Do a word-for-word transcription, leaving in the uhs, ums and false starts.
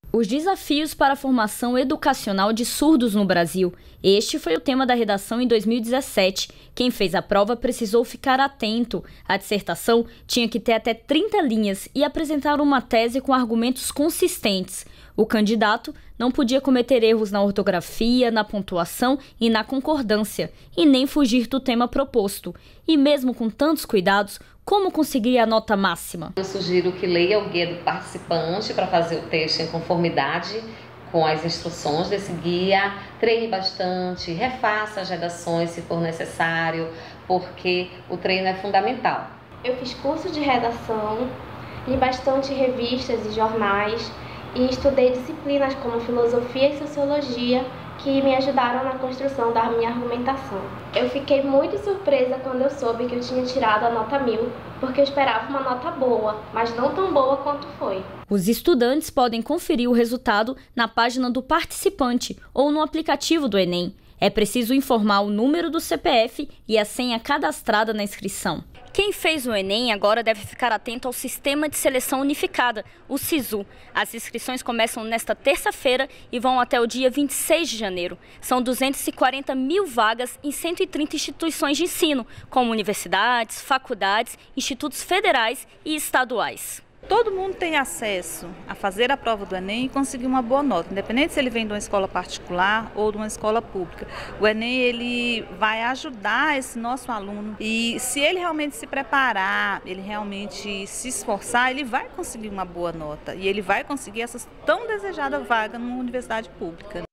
Os desafios para a formação educacional de surdos no Brasil. Este foi o tema da redação em dois mil e dezessete. Quem fez a prova precisou ficar atento. A dissertação tinha que ter até trinta linhas e apresentar uma tese com argumentos consistentes. O candidato não podia cometer erros na ortografia, na pontuação e na concordância, e nem fugir do tema proposto. E mesmo com tantos cuidados, como conseguir a nota máxima? Eu sugiro que leia o guia do participante para fazer o texto em conformidade com as instruções desse guia, treine bastante, refaça as redações se for necessário, porque o treino é fundamental. Eu fiz curso de redação, li bastante revistas e jornais e estudei disciplinas como filosofia e sociologia, que me ajudaram na construção da minha argumentação. Eu fiquei muito surpresa quando eu soube que eu tinha tirado a nota mil, porque eu esperava uma nota boa, mas não tão boa quanto foi. Os estudantes podem conferir o resultado na página do participante ou no aplicativo do Enem. É preciso informar o número do C P F e a senha cadastrada na inscrição. Quem fez o Enem agora deve ficar atento ao Sistema de Seleção Unificada, o SISU. As inscrições começam nesta terça-feira e vão até o dia vinte e seis de janeiro. São duzentas e quarenta mil vagas em cento e trinta instituições de ensino, como universidades, faculdades, institutos federais e estaduais. Todo mundo tem acesso a fazer a prova do Enem e conseguir uma boa nota, independente se ele vem de uma escola particular ou de uma escola pública. O Enem ele vai ajudar esse nosso aluno e se ele realmente se preparar, ele realmente se esforçar, ele vai conseguir uma boa nota e ele vai conseguir essa tão desejada vaga numa universidade pública.